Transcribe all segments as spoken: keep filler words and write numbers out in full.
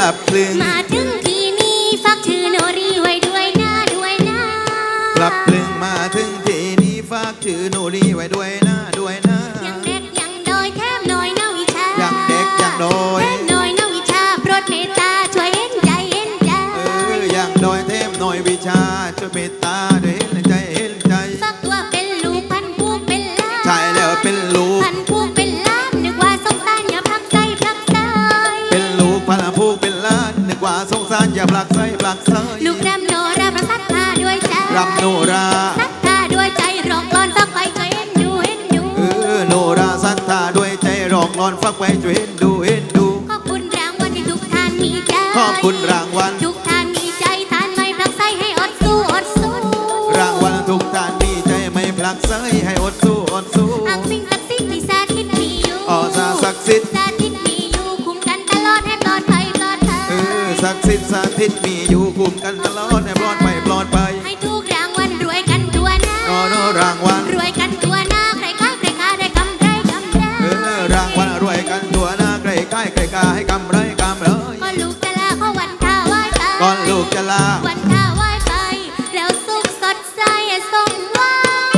ลับคลึงมาถึงทีนี้ฝากชื่อโนรีไว้ด้วยนะด้วยนะกลับคลึงมาถึงทีนี้ฝากชื่อโนรีไว้ด้วยนะด้วยนะยังเด็กยังโดยแทบน้อยนาวิชายังเด็กยังโดยแทบน้อยนาวิชาโปรดเมตตาช่วยเห็นใจเห็นใจเออยังโดยเทพน้อยวิชาช่วยเมตตาด้วยเห็นใจเห็นใจฝากตัวเป็นลูกพันพวกเป็นล้านใช่แล้วเป็นลูกพันพวกเป็นล้านนึกว่าสงสารอย่าพลักไส้พลักไส้เป็นลูกพันพวกเป็นล้านนึกว่าสงสารอย่าพลักไส้พลักไส้ลูกรำโนราประสัทธาด้วยใจรำโนราสัทธาด้วยใจร้องกลอนฟักไว้ช่วยเห็นดูเห็นดูเออโนราสัทธาด้วยใจร้องกลอนฟักไว้ช่วยเห็นดูเห็นดูขอบคุณรางวัลที่ทุกท่านมีใจขอบคุณรางวัลทุกท่านมีใจท่านไม่พลักไส้ให้อดสู้อดสู้รางวัลทุกท่านมีใจไม่พลักไส้ให้อดสู้อดสู้อังสิ่งศักดิ์สิทธิ์ที่สาธิตมีอยู่อ๋อศักดิ์สิทธิ์สาธิตมีอยู่คุ้มกันตลอดให้ปลอดภัยปลอดภัยเออศักดิ์สิทธิ์สาธิตมีอยู่คุ้มกันตลอดให้ปลอดภัยปลอดภัยให้ทุกรางวัลรวยกันตัวหน้าอ๋อรางวัลรวยกันตัวหน้าใครค้าใครค้าได้กำไรกำไรเออรางวัลรวยกันตัวหน้าใครค้าใครค้าให้กำไรกำไรก็ลูกจะลาเพราะวันข้าไหว้ไปก่อนลูกจะลาวันข้าไหว้ไปแล้วสุขสดใสสมหวัง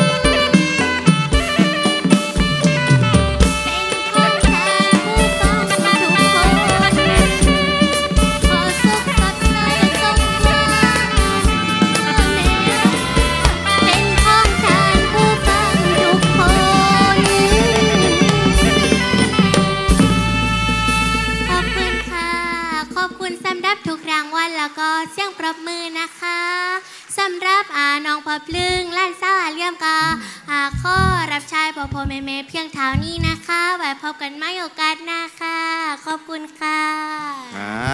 แล้วก็เสียงปรบมือนะคะสำหรับอาน้องพอพลึงล้านสาวเลี่ยมกาอาข้อรับใช้พ่อพ่อแม่แม่เพียงเท่านี้นะคะไว้พบกันใหม่โอกาสหน้าค่ะขอบคุณค่ะ